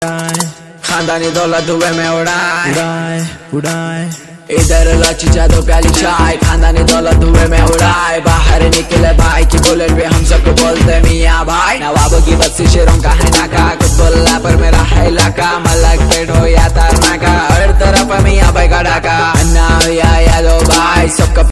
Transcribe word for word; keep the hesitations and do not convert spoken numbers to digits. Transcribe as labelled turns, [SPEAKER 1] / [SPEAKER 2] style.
[SPEAKER 1] खानदानी दौलत धुएं में उड़ाए
[SPEAKER 2] उड़ाए उड़ाए
[SPEAKER 1] इधर लाची जादो प्याली चाय, खानदानी दौलत धुएं में उड़ाए। बाहर निकले भाई की बुलेट पे हम सबको बोलते मियाँ भाई। नवाबों की बस्ती शेरों का है नाका, कुतुल्ला पर मेरा है इलाका। मलक पेट हो या तारनाका, हर तरफ मियाँ भाई का डाका। अन्ना या यादो भाई सबका